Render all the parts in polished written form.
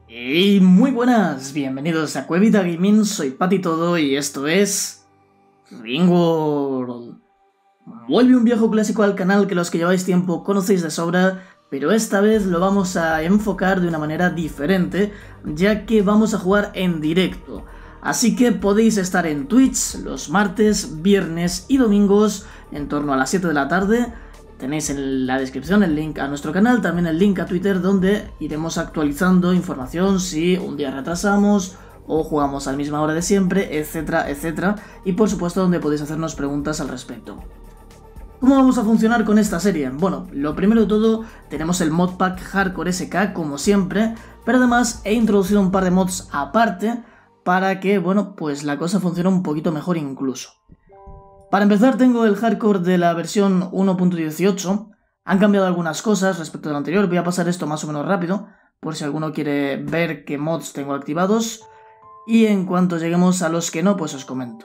Y muy buenas, bienvenidos a Cuevita Gaming, soy Patitodo y esto es Ringworld. Vuelve un viejo clásico al canal que los que lleváis tiempo conocéis de sobra, pero esta vez lo vamos a enfocar de una manera diferente, ya que vamos a jugar en directo. Así que podéis estar en Twitch los martes, viernes y domingos en torno a las 7 de la tarde. Tenéis en la descripción el link a nuestro canal, también el link a Twitter donde iremos actualizando información si un día retrasamos o jugamos a la misma hora de siempre, etcétera, etcétera. Y por supuesto donde podéis hacernos preguntas al respecto. ¿Cómo vamos a funcionar con esta serie? Bueno, lo primero de todo, tenemos el modpack Hardcore SK como siempre, pero además he introducido un par de mods aparte para que, bueno, pues la cosa funcione un poquito mejor incluso. Para empezar tengo el hardcore de la versión 1.18, han cambiado algunas cosas respecto a lo anterior, voy a pasar esto más o menos rápido, por si alguno quiere ver qué mods tengo activados, y en cuanto lleguemos a los que no, pues os comento.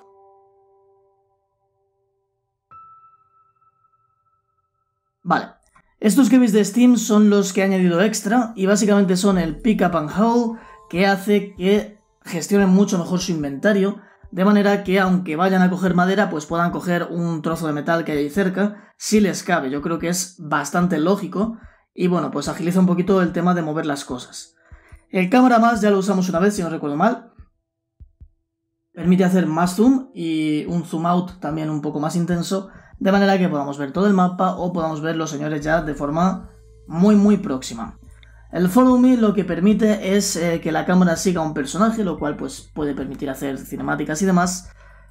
Vale, estos que veis de Steam son los que he añadido extra, y básicamente son el Pick Up and Haul, que hace que gestionen mucho mejor su inventario, de manera que aunque vayan a coger madera, pues puedan coger un trozo de metal que hay ahí cerca, si les cabe. Yo creo que es bastante lógico y bueno, pues agiliza un poquito el tema de mover las cosas. El cámara más ya lo usamos una vez, si no recuerdo mal. Permite hacer más zoom y un zoom out también un poco más intenso, de manera que podamos ver todo el mapa o podamos ver los señores ya de forma muy próxima. El Follow Me lo que permite es que la cámara siga a un personaje, lo cual pues puede permitir hacer cinemáticas y demás.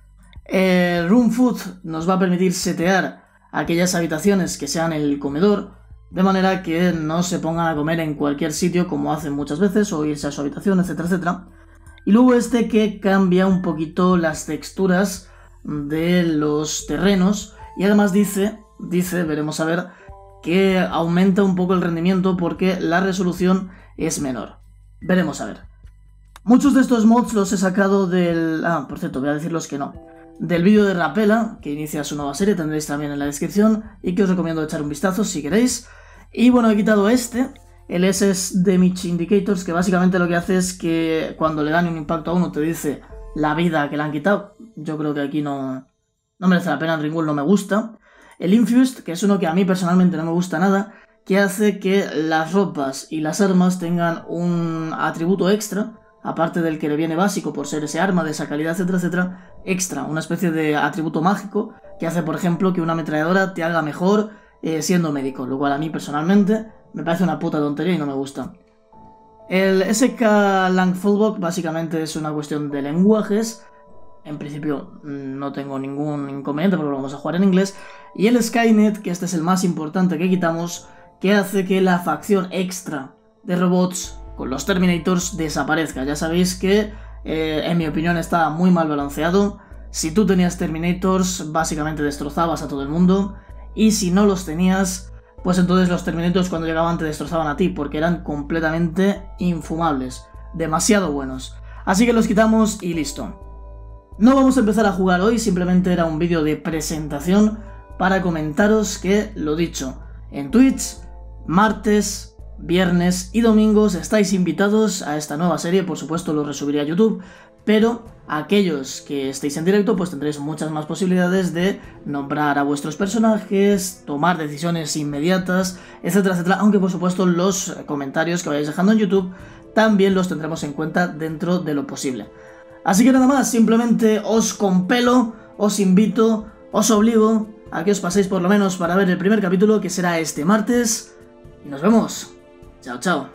El Room Food nos va a permitir setear aquellas habitaciones que sean el comedor, de manera que no se pongan a comer en cualquier sitio como hacen muchas veces, o irse a su habitación, etcétera, etcétera. Y luego este que cambia un poquito las texturas de los terrenos, y además dice, veremos a ver, que aumenta un poco el rendimiento porque la resolución es menor. Veremos a ver. Muchos de estos mods los he sacado del... Ah, por cierto, voy a decir los que no. Del vídeo de Rapela, que inicia su nueva serie, tendréis también en la descripción, y que os recomiendo echar un vistazo si queréis. Y bueno, he quitado el SS Damage Indicators, que básicamente lo que hace es que cuando le dan un impacto a uno te dice la vida que le han quitado. Yo creo que aquí no merece la pena, en Ringworld no me gusta. El Infused, que es uno que a mí personalmente no me gusta nada, que hace que las ropas y las armas tengan un atributo extra, aparte del que le viene básico por ser ese arma de esa calidad, etcétera, etcétera, extra, una especie de atributo mágico que hace, por ejemplo, que una ametralladora te haga mejor siendo médico, lo cual a mí personalmente me parece una puta tontería y no me gusta. El SK Lang Fallback básicamente es una cuestión de lenguajes. En principio no tengo ningún inconveniente porque lo vamos a jugar en inglés. Y el Skynet, que este es el más importante que quitamos, que hace que la facción extra de robots con los Terminators desaparezca. Ya sabéis que, en mi opinión, está muy mal balanceado. Si tú tenías Terminators, básicamente destrozabas a todo el mundo. Y si no los tenías, pues entonces los Terminators cuando llegaban te destrozaban a ti, porque eran completamente infumables. Demasiado buenos. Así que los quitamos y listo. No vamos a empezar a jugar hoy, simplemente era un vídeo de presentación para comentaros que, lo dicho, en Twitch, martes, viernes y domingos estáis invitados a esta nueva serie, por supuesto lo resubiré a YouTube, pero aquellos que estéis en directo pues tendréis muchas más posibilidades de nombrar a vuestros personajes, tomar decisiones inmediatas, etcétera, etcétera, aunque por supuesto los comentarios que vayáis dejando en YouTube también los tendremos en cuenta dentro de lo posible. Así que nada más, simplemente os compelo, os invito, os obligo a que os paséis por lo menos para ver el primer capítulo, que será este martes. Y nos vemos. Chao, chao.